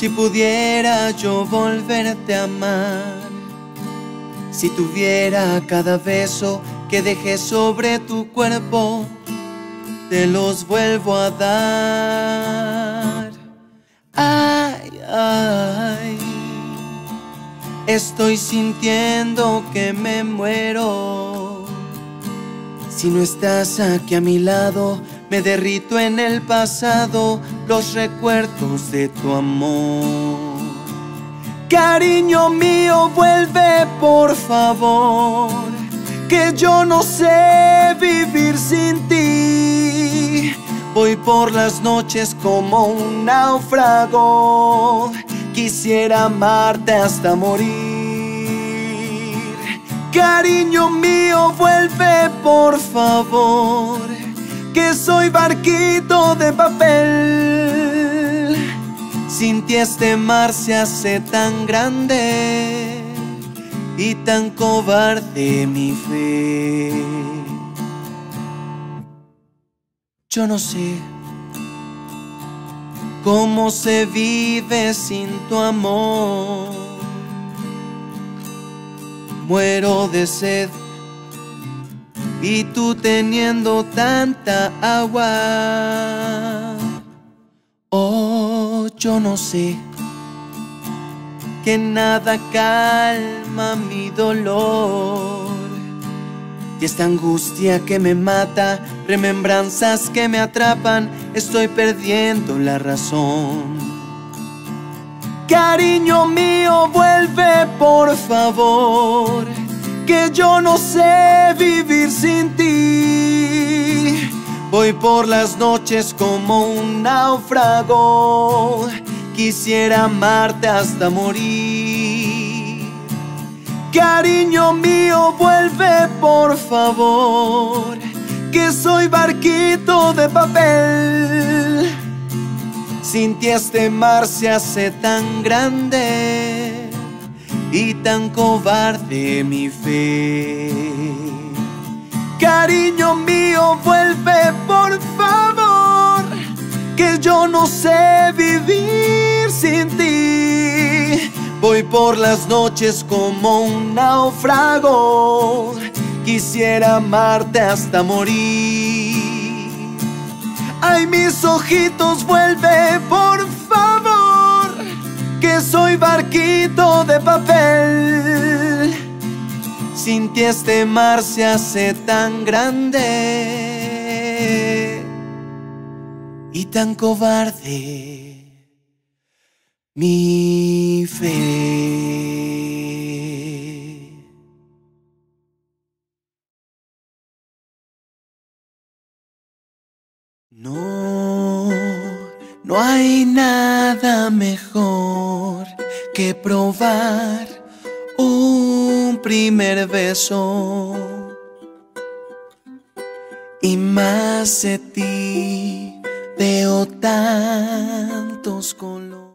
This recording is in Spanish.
Si pudiera yo volverte a amar, si tuviera cada beso que dejé sobre tu cuerpo, te los vuelvo a dar. Ay, ay, estoy sintiendo que me muero. Si no estás aquí a mi lado, me derrito en el pasado, los recuerdos de tu amor. Cariño mío, vuelve por favor, que yo no sé vivir sin ti. Voy por las noches como un náufrago, quisiera amarte hasta morir. Cariño mío, vuelve por favor, que soy barquito de papel. Sin ti este mar se hace tan grande y tan cobarde mi fe. Yo no sé cómo se vive sin tu amor. Muero de sed y tú teniendo tanta agua. Oh, yo no sé que nada calma mi dolor. Y esta angustia que me mata, remembranzas que me atrapan, estoy perdiendo la razón. Cariño mío, vuelve por favor, que yo no sé vivir sin ti. Voy por las noches como un náufrago, quisiera amarte hasta morir. Cariño mío, vuelve por favor, que soy barquito de papel. Sin ti este mar se hace tan grande y tan cobarde mi fe. Cariño mío, vuelve por favor, que yo no sé vivir sin ti. Voy por las noches como un náufrago, quisiera amarte hasta morir. Ay, mis ojitos, vuelve por favor, que soy barquito de papel. Sin ti este mar se hace tan grande y tan cobarde mi fe. No, no hay nada mejor que probar un primer beso, y más de ti veo tantos colores.